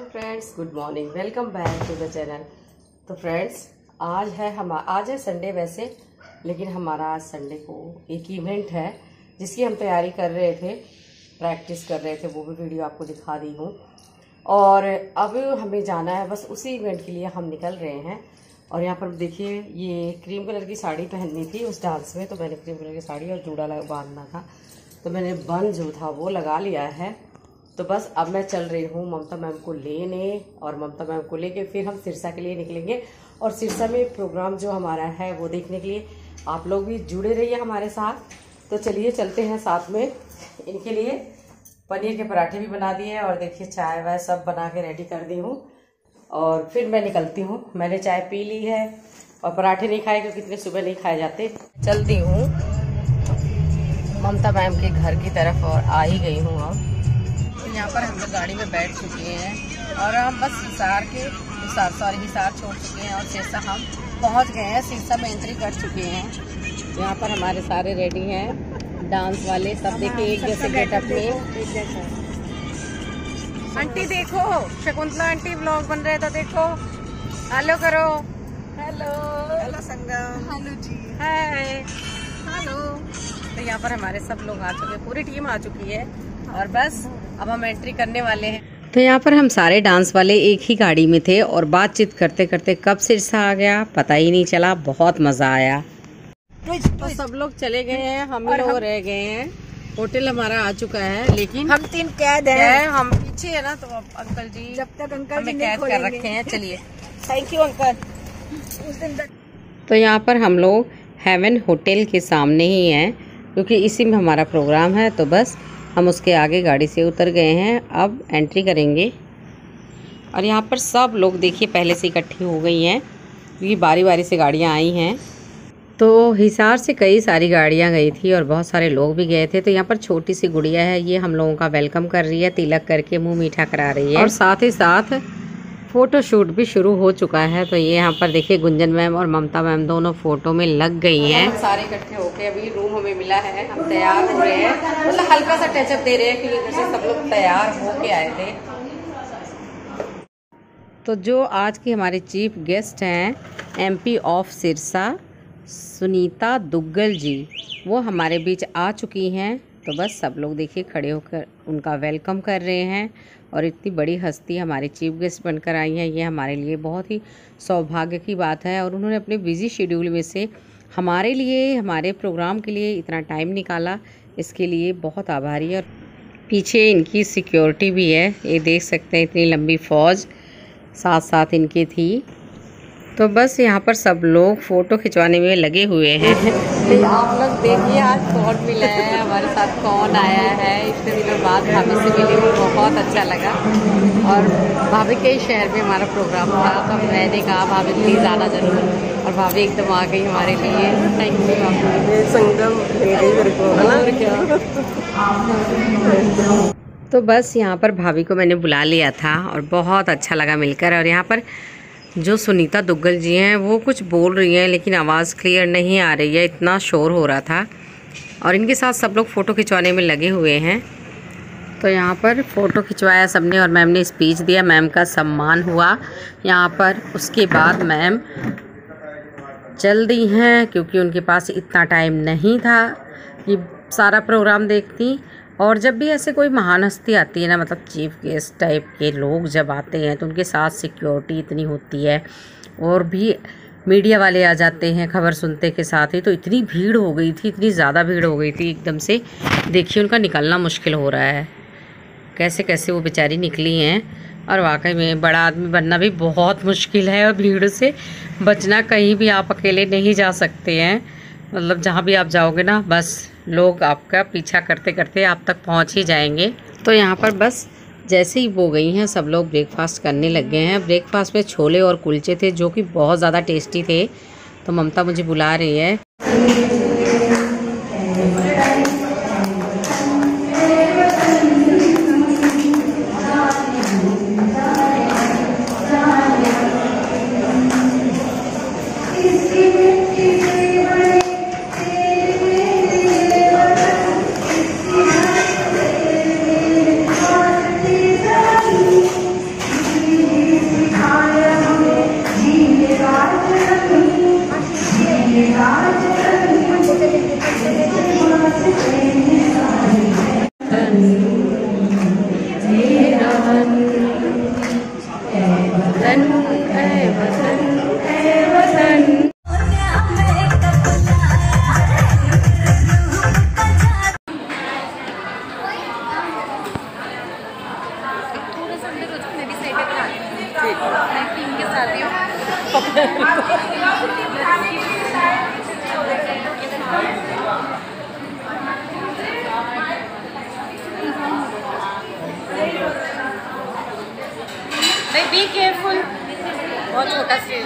Friends, good morning, welcome back to the channel. तो friends, आज है संडे वैसे, लेकिन हमारा आज संडे को एक इवेंट है जिसकी हम तैयारी कर रहे थे, प्रैक्टिस कर रहे थे, वो भी वीडियो आपको दिखा दी हूँ। और अब हमें जाना है, बस उसी इवेंट के लिए हम निकल रहे हैं। और यहाँ पर देखिए, ये क्रीम कलर की साड़ी पहननी थी उस डांस में, तो मैंने क्रीम कलर की साड़ी और जूड़ा बांधना था, तो मैंने बन जो था वो लगा लिया है। तो बस अब मैं चल रही हूँ ममता मैम को लेने, और ममता मैम को लेके फिर हम सिरसा के लिए निकलेंगे। और सिरसा में प्रोग्राम जो हमारा है वो देखने के लिए आप लोग भी जुड़े रहिए हमारे साथ। तो चलिए चलते हैं साथ में। इनके लिए पनीर के पराठे भी बना दिए, और देखिए चाय वाय सब बना के रेडी कर दी हूँ, और फिर मैं निकलती हूँ। मैंने चाय पी ली है और पराठे नहीं खाए क्योंकि इतने सुबह नहीं खाए जाते। चलती हूँ ममता मैम के घर की तरफ, और आ ही गई हूँ अब। यहाँ पर हम लोग गाड़ी में बैठ चुके हैं और हम बस हिसार छोड़ चुके हैं और सिरसा हम पहुँच गए हैं। सिरसा में एंट्री कर चुके हैं। यहाँ पर हमारे सारे रेडी हैं, डांस वाले सब। देखिए एक जैसे गेटअप में। आंटी देखो, शकुंतला आंटी व्लॉग बन रहे, तो देखो, हेलो करो। हेलो हेलो संगम, हेलो जी, हाय, हेलो। तो यहाँ पर हमारे सब लोग आ चुके हैं, पूरी टीम आ चुकी है, और बस अब हम एंट्री करने वाले हैं। तो यहाँ पर हम सारे डांस वाले एक ही गाड़ी में थे, और बातचीत करते करते कब सिरसा आ गया पता ही नहीं चला। बहुत मजा आया। तो सब लोग चले गए हैं, हम ही लोग रह गए हैं। होटल हमारा आ चुका है, लेकिन हम 3 कैद हैं। हम पीछे है ना, तो अब अंकल जी जब तक अंकल जी कैद कर रखे हैं। चलिए, थैंक यू अंकल। उस दिन तक तो यहाँ पर हम लोग हेवन होटल के सामने ही हैं, क्योंकि इसी में हमारा प्रोग्राम है। तो बस हम उसके आगे गाड़ी से उतर गए हैं, अब एंट्री करेंगे। और यहाँ पर सब लोग देखिए पहले से इकट्ठी हो गई हैं, क्योंकि बारी बारी से गाड़ियाँ आई हैं। तो हिसार से कई सारी गाड़ियाँ गई थी और बहुत सारे लोग भी गए थे। तो यहाँ पर छोटी सी गुड़िया है, ये हम लोगों का वेलकम कर रही है, तिलक करके मुँह मीठा करा रही है, और साथ ही साथ फ़ोटो शूट भी शुरू हो चुका है। तो ये यहाँ पर देखिए गुंजन मैम और ममता मैम दोनों फ़ोटो में लग गई हैं। सारे इकट्ठे होके अभी रूम हमें मिला है, हम तैयार हो रहे हैं, मतलब हल्का सा टचअप दे रहे हैं, क्योंकि घर से सब लोग तैयार होके आए थे। तो जो आज की हमारे चीफ गेस्ट हैं, MP ऑफ सिरसा सुनीता दुग्गल जी, वो हमारे बीच आ चुकी हैं। तो बस सब लोग देखिए खड़े होकर उनका वेलकम कर रहे हैं, और इतनी बड़ी हस्ती हमारी चीफ गेस्ट बनकर आई हैं, ये हमारे लिए बहुत ही सौभाग्य की बात है। और उन्होंने अपने बिजी शेड्यूल में से हमारे लिए, हमारे प्रोग्राम के लिए इतना टाइम निकाला, इसके लिए बहुत आभारी है। और पीछे इनकी सिक्योरिटी भी है, ये देख सकते हैं, इतनी लंबी फ़ौज साथ साथ इनकी थी। तो बस यहाँ पर सब लोग फ़ोटो खिंचवाने में लगे हुए हैं। तो आप लोग देखिए आज कौन मिला है हमारे साथ, कौन आया है। इतने दिनों बाद भाभी से मिली हूँ, बहुत अच्छा लगा। और भाभी के ही शहर में हमारा प्रोग्राम था, तब मैंने कहा भाभी प्लीज़ आना ज़रूर, और भाभी एकदम आ गई हमारे लिए। थैंक यू भाभी। संगम तो बस यहाँ पर भाभी को मैंने बुला लिया था, और बहुत अच्छा लगा मिलकर। और यहाँ पर जो सुनीता दुग्गल जी हैं वो कुछ बोल रही हैं, लेकिन आवाज़ क्लियर नहीं आ रही है, इतना शोर हो रहा था। और इनके साथ सब लोग फ़ोटो खिंचवाने में लगे हुए हैं। तो यहाँ पर फ़ोटो खिंचवाया सबने, और मैम ने स्पीच दिया, मैम का सम्मान हुआ यहाँ पर। उसके बाद मैम चल दी हैं, क्योंकि उनके पास इतना टाइम नहीं था कि सारा प्रोग्राम देखती। और जब भी ऐसे कोई महान हस्ती आती है ना, मतलब चीफ गेस्ट टाइप के लोग जब आते हैं, तो उनके साथ सिक्योरिटी इतनी होती है, और भी मीडिया वाले आ जाते हैं खबर सुनते के साथ ही। तो इतनी भीड़ हो गई थी, इतनी ज़्यादा भीड़ हो गई थी एकदम से, देखिए उनका निकलना मुश्किल हो रहा है। कैसे कैसे वो बेचारी निकली हैं। और वाकई में बड़ा आदमी बनना भी बहुत मुश्किल है, और भीड़ से बचना, कहीं भी आप अकेले नहीं जा सकते हैं। मतलब जहाँ भी आप जाओगे ना, बस लोग आपका पीछा करते करते आप तक पहुँच ही जाएंगे। तो यहाँ पर बस जैसे ही वो गई हैं, सब लोग ब्रेकफास्ट करने लग गए हैं। ब्रेकफास्ट में छोले और कुलचे थे, जो कि बहुत ज़्यादा टेस्टी थे। तो ममता मुझे बुला रही है। बी केयरफुल, बहुत छोटा स्टेज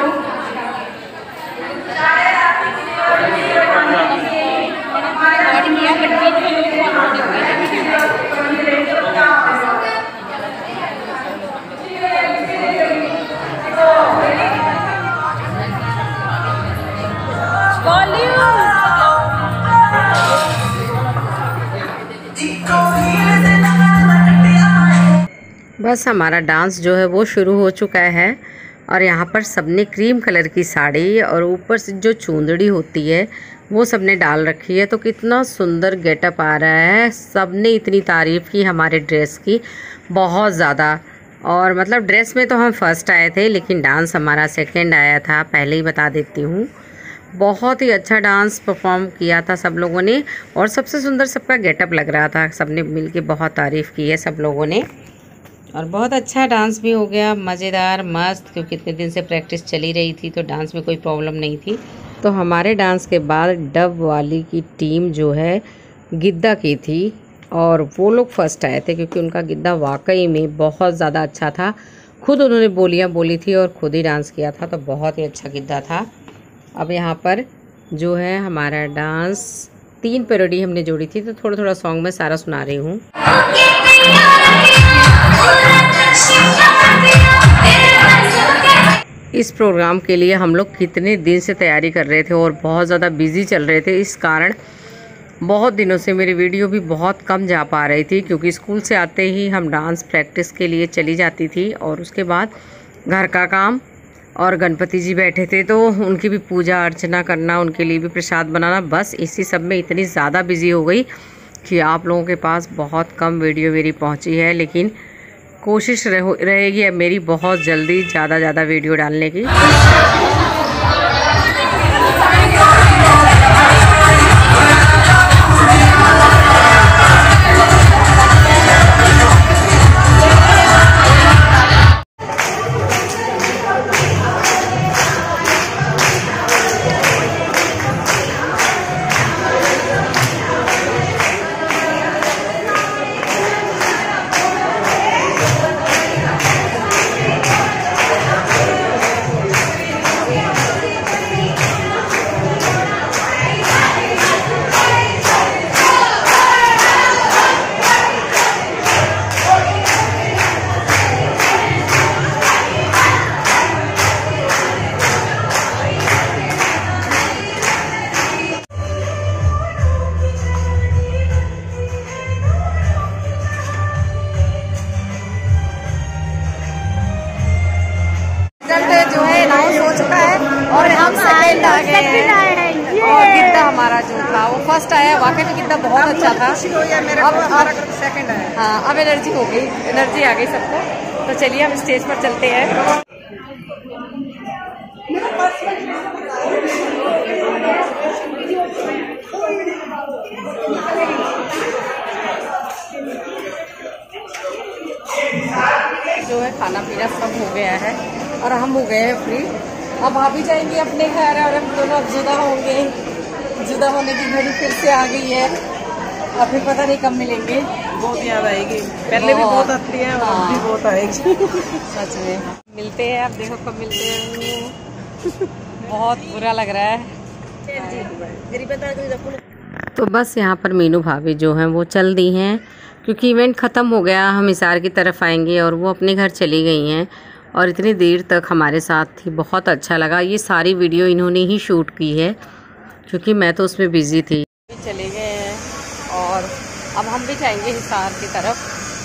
बस हमारा डांस जो है वो शुरू हो चुका है। और यहाँ पर सबने क्रीम कलर की साड़ी और ऊपर से जो चुंदड़ी होती है वो सबने डाल रखी है, तो कितना सुंदर गेटअप आ रहा है। सबने इतनी तारीफ़ की हमारे ड्रेस की, बहुत ज़्यादा। और मतलब ड्रेस में तो हम फर्स्ट आए थे, लेकिन डांस हमारा सेकंड आया था, पहले ही बता देती हूँ। बहुत ही अच्छा डांस परफॉर्म किया था सब लोगों ने, और सबसे सुंदर सबका गेटअप लग रहा था। सबने मिलके बहुत तारीफ़ की है सब लोगों ने, और बहुत अच्छा डांस भी हो गया, मज़ेदार, मस्त। क्योंकि इतने दिन से प्रैक्टिस चली रही थी तो डांस में कोई प्रॉब्लम नहीं थी। तो हमारे डांस के बाद डब वाली की टीम जो है गिद्दा की थी, और वो लोग फर्स्ट आए थे क्योंकि उनका गिद्दा वाकई में बहुत ज़्यादा अच्छा था। खुद उन्होंने बोलियाँ बोली थी और खुद ही डांस किया था, तो बहुत ही अच्छा गिद्दा था। अब यहाँ पर जो है हमारा डांस 3 पैरोडी हमने जोड़ी थी, तो थोड़ा थोड़ा सॉन्ग मैं सारा सुना रही हूँ। इस प्रोग्राम के लिए हम लोग कितने दिन से तैयारी कर रहे थे और बहुत ज़्यादा बिजी चल रहे थे। इस कारण बहुत दिनों से मेरी वीडियो भी बहुत कम जा पा रही थी, क्योंकि स्कूल से आते ही हम डांस प्रैक्टिस के लिए चली जाती थी, और उसके बाद घर का काम, और गणपति जी बैठे थे तो उनकी भी पूजा अर्चना करना, उनके लिए भी प्रसाद बनाना, बस इसी सब में इतनी ज़्यादा बिजी हो गई कि आप लोगों के पास बहुत कम वीडियो मेरी पहुंची है। लेकिन कोशिश रहेगी अब मेरी बहुत जल्दी ज़्यादा वीडियो डालने की। जो है अनाउंस हो चुका है और हम सेकंड आ गए हैं, और गिद्दा हमारा जो था वो फर्स्ट आया। वाकई में गिद्दा बहुत अच्छा था। अब सेकंड आया। हाँ, अब एनर्जी हो गई, एनर्जी आ गई सबको। तो चलिए हम स्टेज पर चलते हैं। जो है खाना पीना सब हो गया है और हम हो गए हैं फ्री। अब भाभी जाएंगे अपने घर और हम दोनों अब जुदा होंगे। जुदा होने की घड़ी फिर से आ गई है, और फिर पता नहीं कब मिलेंगे। बहुत याद आएगी, पहले भी बहुत आती है और अब भी बहुत आएगी। सच में मिलते हैं, अब देखो कब मिलते हैं। बहुत बुरा लग रहा है। तो बस यहाँ पर मीनू भाभी जो हैं वो चल दी हैं, क्योंकि इवेंट ख़त्म हो गया। हम हिसार की तरफ आएंगे और वो अपने घर चली गई हैं, और इतनी देर तक हमारे साथ थी। बहुत अच्छा लगा। ये सारी वीडियो इन्होंने ही शूट की है, क्योंकि मैं तो उसमें बिज़ी थी। चले गए हैं और अब हम भी जाएंगे हिसार की तरफ।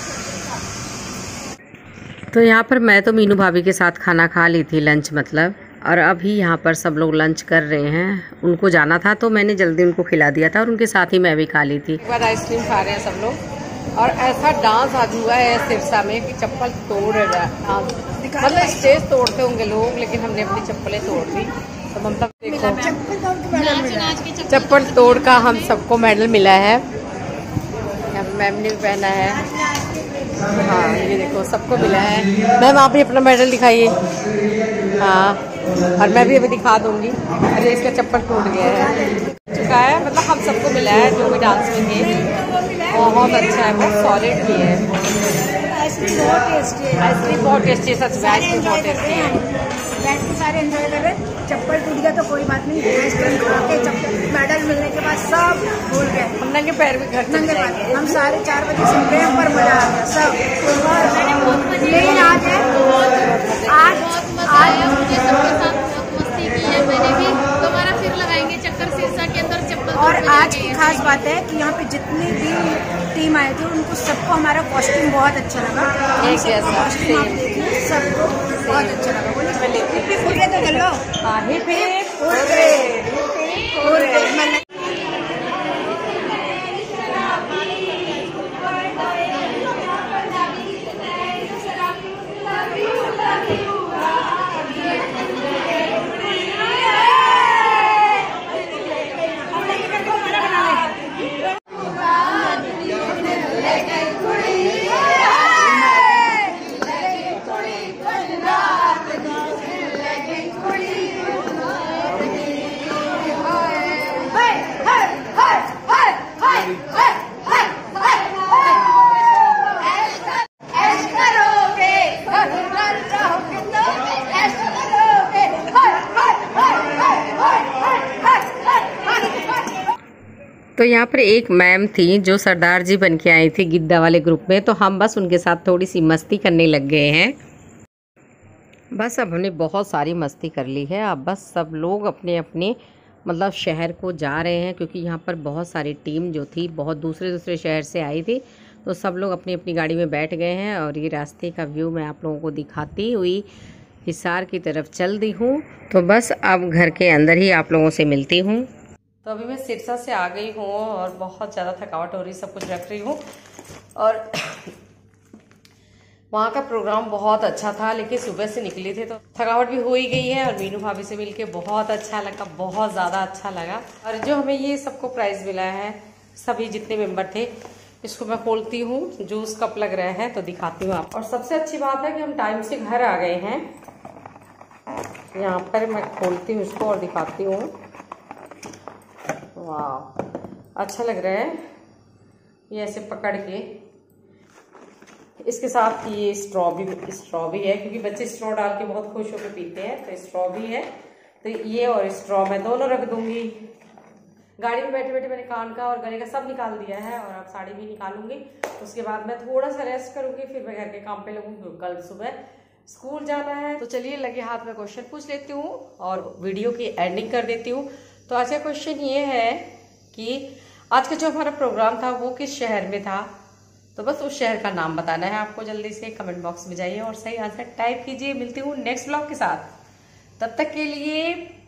तो यहाँ पर मैं तो मीनू भाभी के साथ खाना खा ली थी, लंच मतलब। और अभी यहाँ पर सब लोग लंच कर रहे हैं। उनको जाना था तो मैंने जल्दी उनको खिला दिया था, और उनके साथ ही मैं भी खा ली थी। बाद आइसक्रीम खा रहे हैं सब लोग। और ऐसा डांस आज हुआ है सिरसा में कि चप्पल तोड़ रहा, मतलब स्टेज तोड़ते होंगे लोग, लेकिन हमने अपनी चप्पलें तोड़ दी। तो ममता देखो चप्पल तोड़ का हम सबको मेडल मिला है, मैम ने भी पहना है। हाँ ये देखो सबको मिला है। मैम आप भी अपना मेडल दिखाइए। हाँ और मैं भी अभी दिखा दूंगी। अरे इसका चप्पल टूट गया है चुका है, मतलब हम सबको मिला है जो भी डांस में थे। बहुत अच्छा है, बहुत सॉलिड भी है। आइसक्रीम बहुत टेस्टी है, आइसक्रीम बहुत टेस्टी है, सच में आइसक्रीम बहुत टेस्टी है। बैठ के सारे एंजॉय कर रहे हैं। चप्पल टूट गया तो कोई बात नहीं, आइसक्रीम खा के चप्पल मेडल मिलने के बाद सब भूल गए। हम नंगे पैर भी घर चले जाएंगे। हम सारे 4 बजे से गए पर मजा आ गया सब। लेकिन आज मुझे सबके साथ बहुत मस्ती की है, मैंने भी दोबारा फिर लगाएंगे चक्कर सिरसा के अंदर चप्पल। और आज की खास बात है कि यहाँ पे जितनी भी टीम आए थे उनको सबको हमारा कॉस्ट्यूम बहुत अच्छा लगा। कॉस्ट्यूम आप देखिए सबको बहुत अच्छा लगा। बोलिए तो कर लो। तो यहाँ पर एक मैम थी जो सरदार जी बन के आई थी गिद्दा वाले ग्रुप में, तो हम बस उनके साथ थोड़ी सी मस्ती करने लग गए हैं। बस अब हमने बहुत सारी मस्ती कर ली है। अब बस सब लोग अपने अपने मतलब शहर को जा रहे हैं, क्योंकि यहाँ पर बहुत सारी टीम जो थी बहुत दूसरे शहर से आई थी, तो सब लोग अपनी अपनी गाड़ी में बैठ गए हैं। और ये रास्ते का व्यू मैं आप लोगों को दिखाती हुई हिसार की तरफ चल दी हूँ। तो बस अब घर के अंदर ही आप लोगों से मिलती हूँ। तो अभी मैं सिरसा से आ गई हूँ और बहुत ज़्यादा थकावट हो रही, सब कुछ रख रही हूँ। और वहाँ का प्रोग्राम बहुत अच्छा था, लेकिन सुबह से निकली थी तो थकावट भी हो ही गई है। और मीनू भाभी से मिलके बहुत अच्छा लगा, बहुत ज़्यादा अच्छा लगा। और जो हमें ये सबको प्राइज़ मिला है, सभी जितने मेंबर थे, इसको मैं खोलती हूँ। जूस कप लग रहा है तो दिखाती हूँ आप। और सबसे अच्छी बात है कि हम टाइम से घर आ गए हैं। यहाँ पर मैं खोलती हूँ इसको और दिखाती हूँ। वाह अच्छा लग रहा है ये ऐसे पकड़ के। इसके साथ ये स्ट्रॉ भी है, क्योंकि बच्चे स्ट्रॉ डाल के बहुत खुश होकर पीते हैं, तो स्ट्रॉ भी है। तो ये और स्ट्रॉ मैं दोनों रख दूंगी। गाड़ी में बैठे बैठे मैंने कान का और गले का सब निकाल दिया है, और अब साड़ी भी निकालूंगी। उसके बाद मैं थोड़ा सा रेस्ट करूंगी, फिर मैं घर के काम पे लगूंगी। कल सुबह स्कूल जाना है। तो चलिए लगे हाथ में क्वेश्चन पूछ लेती हूँ और वीडियो की एंडिंग कर देती हूँ। तो आज का क्वेश्चन ये है कि आज का जो हमारा प्रोग्राम था वो किस शहर में था। तो बस उस शहर का नाम बताना है आपको। जल्दी से कमेंट बॉक्स में जाइए और सही आंसर टाइप कीजिए। मिलती हूँ नेक्स्ट ब्लॉग के साथ, तब तक के लिए